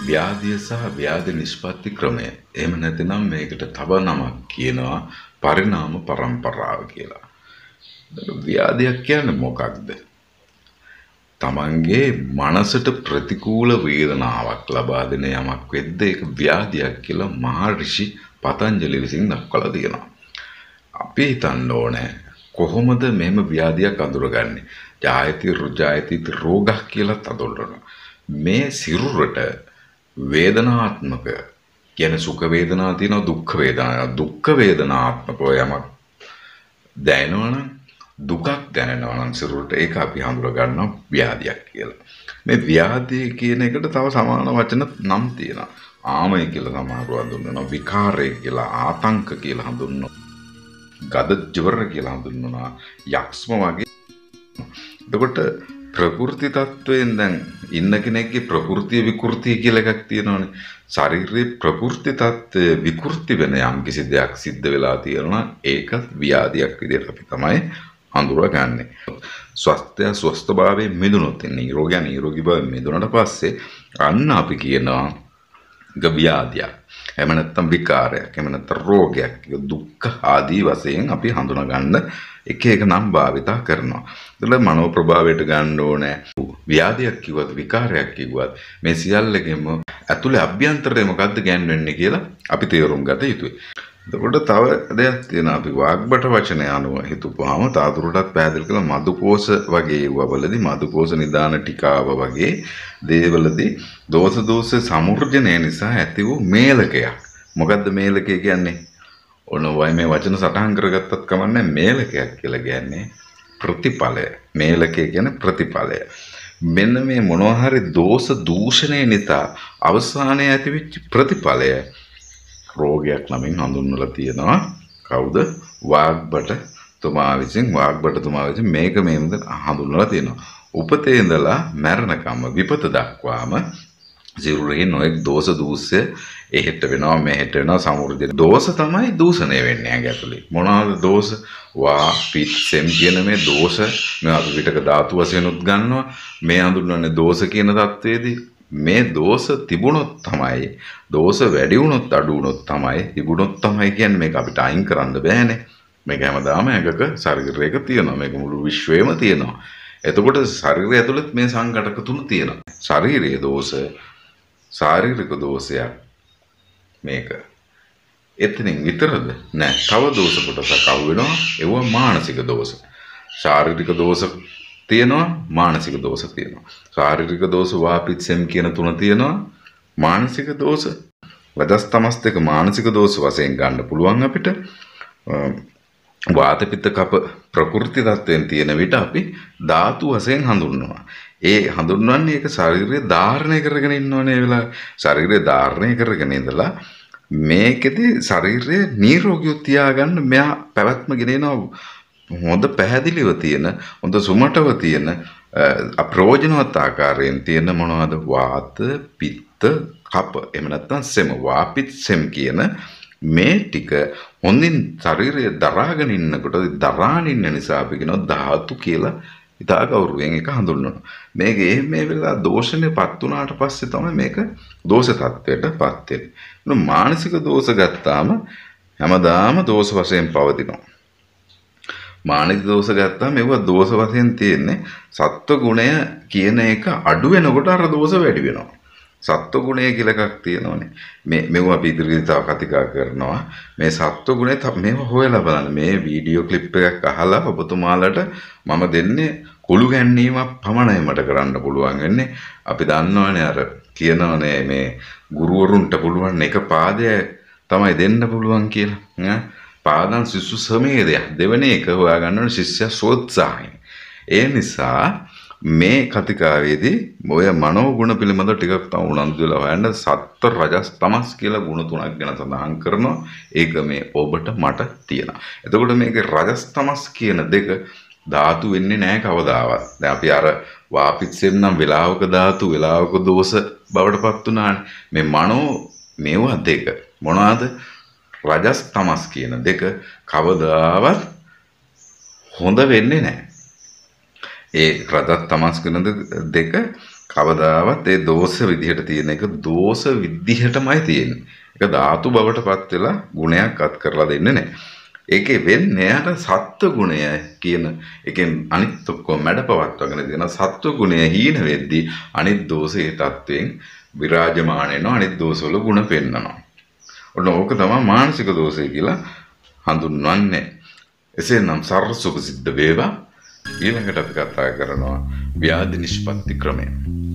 ව්‍යාධිය සහ ව්‍යාධි නිෂ්පත්ති ක්‍රමය. එහෙම නැතිනම් මේකට තව නමක් කියනවා පරිණාම පරම්පරාව කියලා. ව්‍යාධියක් කියන්නේ මොකක්ද? තමන්ගේ මනසට ප්‍රතිකූල වේදනාවක් ලබා දෙන යමක් වෙද්ද ඒක ව්‍යාධියක් කියලා මහර්ෂි පතංජලි විසින් දක්වලා තියෙනවා. අපි හිතන්න ඕනේ කොහොමද මෙහෙම ව්‍යාධියක් අඳුරගන්නේ? ජායති රෝගක් කියලා තදොල්රනවා. මේ සිරුරට වේදනාත්මක කියන්නේ සුඛ වේදනා තියෙනවා දුක්ඛ වේදනාත්මක යමක් දැනෙනවනම් දුකක් දැනෙනවා නම් සිරුරට ඒක අපි හඳුර ගන්නවා ව්‍යාධියක් කියලා. මේ ව්‍යාධිය කියන එකට තව සමාන වචන නම් තියෙනවා. ආමය කියලා සමහරව හඳුන්වනවා, විකාරය කියලා, ආතංක කියලා හඳුන්වනවා, ගද ජවර කියලා හඳුන්වනවා, යක්ෂ්ම වගේ. එතකොට ප්‍රകൃති තත්වයෙන් දැන් ඉන්න කෙනෙක්ගේ ප්‍රകൃතිය විකෘතිය කියලා එකක් තියෙනවානේ. ශරීරයේ ප්‍රകൃති තත්ත්වය විකෘති වෙන යම් කිසි දෙයක් සිද්ධ වෙලා තියෙනවා ඒක ව්‍යාධියක් විදිහට අපි තමයි හඳුරගන්නේ. ස්වස්ථභාවයෙන් මිදුණොත් නිරෝගී භාවයෙන් මිදුණට පස්සේ අන්න අපි කියනවා ව්‍යාධියක්. එහෙම නැත්නම් විකාරයක්, එහෙම නැත්නම් රෝගයක්, දුක්ඛ ආදී වශයෙන් අපි හඳුනා ගන්න එක එක නම් භාවිතා කරනවා. ඒතල මනෝ ප්‍රභාවයට ගන්න ඕනේ. ව්‍යාධියක් කිව්වත් විකාරයක් කිව්වත් මේ සියල්ලකෙම ඇතුලේ අභ්‍යන්තරේ මොකද්ද ගැන්වෙන්නේ කියලා අපි තේරුම් ගත යුතුයි. එතකොට තව දෙයක් තියෙනවා. අපි වාග්බට වචනය අනුව හිතුවාම තාදුරටත් පැහැදිලි කළ මදුකෝෂ වගේ වලදී මදුකෝෂ නිදාන ටිකාව වගේ දේවලදී දෝෂ සමුර්ජනය නිසා ඇති වූ මේලකයක්. මොකද්ද මේලකය කියන්නේ? ඔන්න වයි මේ වචන සටහන් කරගත්තත් කමන්නේ. මේලකයක් කියලා කියන්නේ ප්‍රතිඵලය. මේලකය කියන්නේ ප්‍රතිඵලය. මෙන්න මේ මොනවා හරි දෝෂ දූෂණය නිසා අවසානයේ ඇතිවෙච්ච ප්‍රතිඵලය රෝගයක් නමින් හඳුන්වලා තියෙනවා. කවුද? වාග්බටතුමා විසින් මේක මේ විදිහට හඳුන්වලා තියෙනවා. උපතේ ඉඳලා මරණකම් විපත දක්වාම සිරුරේ නොඑක් දෝෂ දූෂ්‍ය එහෙට වෙනවා මෙහෙට වෙනවා සමුර්ජන දෝෂ තමයි දූෂණය වෙන්නේ ඇඟ ඇතුලේ. මොනවාද දෝෂ? වා පිත් සෙම් කියන මේ දෝෂ මේ අපි පිටක ධාතු වශයෙන් උත් ගන්නවා. මේ හඳුන්වන්නේ දෝෂ කියන தത്വෙදී මේ දෝෂ තිබුණොත් තමයි දෝෂ වැඩි වුණොත් අඩු වුණොත් තමයි තිබුණොත් තමයි කියන්නේ. මේක අපිට අයින් කරන්න බෑනේ. මේක හැමදාම ඇඟක ශරීරයක තියෙනවා. මේක මුළු විශ්වයේම තියෙනවා. එතකොට ශරීරය ඇතුළත් මේ සංඝටක තුන තියෙනවා. ශාරීරික දෝෂ, ශාරීරික දෝෂයක් මේක. එතනින් විතරද? නෑ. තව දෝෂ කොටසක් අහු වෙනවා. ඒවා මානසික දෝෂ. ශාරීරික දෝෂ තියෙනවා, මානසික දෝෂ තියෙනවා. ශාරීරික දෝෂ වාපිත්සෙම් කියන තුන තියෙනවා. මානසික දෝෂ වදස් තමස් දෙක මානසික දෝෂ වශයෙන් ගන්න පුළුවන් අපිට. වාත පිත්ත කප ප්‍රകൃති තත්වයෙන් තියෙන විට අපි ධාතු වශයෙන් හඳුන්වනවා. ඒ හඳුන්වන්නේ ඒක ශරීරය ධාරණය කරගෙන ඉන්නවනේ වෙලාව. ශරීරය ධාරණය කරගෙන ඉඳලා මේකෙදි ශරීරය නිරෝගීව තියාගන්න මෙයා පැවැත්ම ගෙනෙනවා. හොඳ පැහැදිලිව තියෙන, හොඳ සුමටව තියෙන, අප්‍රයෝජනවත් ආකාරයෙන් තියෙන මොනවද? වාත, පිත්ත, කප. එහෙම නැත්නම් සෙම, වාපිත් සෙම් කියන මේ ටික හොඳින් ශරීරය දරාගෙන ඉන්නකොට දරාගෙන ඉන්න නිසා අපි කියනවා ධාතු කියලා ඉතා ගෞරවයෙන් එක හඳුන්වනවා. මේක මේ වෙලාව දෝෂණයපත් වුණාට පස්සේ තමයි මේක දෝෂ තත්ත්වයටපත් වෙන්නේ. මානසික දෝෂ ගත්තාම හැමදාම දෝෂ වශයෙන් පවතිනවා. මානසික දෝෂ ගත්තාම මේවා දෝෂ වශයෙන් තියෙන්නේ. සත්ව ගුණය කියන එක අඩු වෙනකොට අර දෝෂ වැඩි වෙනවා. සත්ව ගුණය කියලා එකක් තියෙනවානේ. මේව අපි ඉදිරියට තව කතිකා කරනවා. මේ සත්ව ගුණය මේව හොයලා බලන්න. මේ වීඩියෝ ක්ලිප් එකක් අහලා ඔබතුමාලට මම දෙන්නේ කුළු ගැන්වීමක් පමණයි මට කරන්න පුළුවන් වෙන්නේ. අපි දන්නවනේ අර කියනවනේ මේ ගුරුවරුන්ට පුළුවන් එක පාදය තමයි දෙන්න පුළුවන් කියලා. පාදන් ශිෂ්‍ය සමේදය දෙවෙනි එක හොයාගන්න ඕනේ ශිෂ්‍ය සෝත්සාහයෙන්. ඒ නිසා මේ කතිකාවේදී ඔය මනෝ ගුණ පිළිබඳව ටිකක් තව උනන්දු වෙලා හොයන්න සත්ව රජස් තමස් කියලා ගුණ තුනක් ගැන සඳහන් කරනවා. ඒක මේ ඔබට මට තියෙනවා. එතකොට මේකේ රජස් තමස් කියන දෙක ධාතු වෙන්නේ නැහැ කවදාවත්. දැන් අපි අර වාපිත්සෙන් නම් වෙලාවක ධාතු වෙලාවක දෝෂ බවටපත් උනානේ. මේ මනෝ මේවා දෙක මොනවාද? රජස් තමස් කියන දෙක කවදාවත් හොඳ වෙන්නේ නැහැ. ඒ රජස් තමස් කියන දෙක කවදාවත් ඒ දෝෂ විදිහට තියෙන එක දෝෂ විදිහටමයි තියෙන්නේ. ඒක ධාතු බවට පත් වෙලා ගුණයක් අත් කරලා දෙන්නේ නැහැ. ඒකේ වෙන්නේ අර සත්ව ගුණය කියන එකෙන් අනිත් ඔක්කොම මැඩපවත්වගෙන දෙන සත්ව ගුණය හීන වෙද්දී අනිත් දෝෂයේ තත්වයෙන් විරාජමාන වෙනවා. අනිත් දෝෂවල ගුණ පෙන්නනවා. ඔන්න ඕක තමයි මානසික දෝෂය කියලා හඳුන්වන්නේ. එසේනම් සර්ව සුඛ සිද්ධ වේවා. ඊළඟට අපි කතා කරනවා ව්‍යාධි නිෂ්පත්ති ක්‍රමය.